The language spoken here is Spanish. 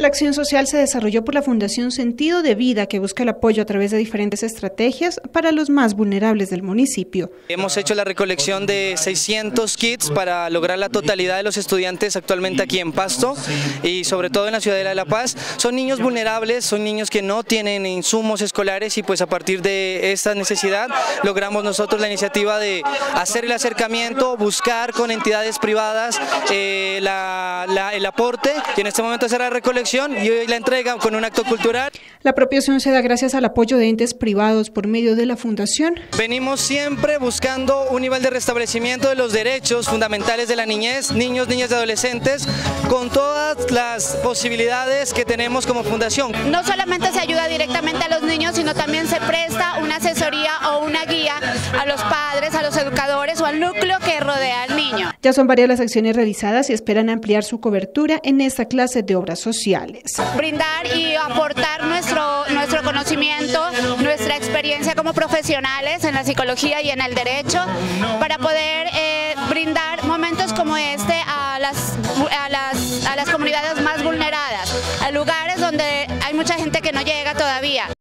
La acción social se desarrolló por la Fundación Sentido de Vida, que busca el apoyo a través de diferentes estrategias para los más vulnerables del municipio. Hemos hecho la recolección de 600 kits para lograr la totalidad de los estudiantes actualmente aquí en Pasto y sobre todo en la Ciudadela de La Paz. Son niños vulnerables, son niños que no tienen insumos escolares y pues a partir de esta necesidad logramos nosotros la iniciativa de hacer el acercamiento, buscar con entidades privadas el aporte y en este momento hacer la recolección y hoy la entrega con un acto cultural. La apropiación se da gracias al apoyo de entes privados por medio de la Fundación. Venimos siempre buscando un nivel de restablecimiento de los derechos fundamentales de la niñez, niños, niñas y adolescentes, con todas las posibilidades que tenemos como fundación. No solamente se ayuda directamente a los niños, sino también se presta una asesoría o una guía a los padres, a los educadores o al núcleo que rodea al niño. Ya son varias las acciones realizadas y esperan ampliar su cobertura en esta clase de obras sociales. Brindar y aportar nuestro conocimiento, nuestra experiencia como profesionales en la psicología y en el derecho para poder brindar momentos como este a las comunidades más vulneradas, a lugares donde hay mucha gente que no llega todavía.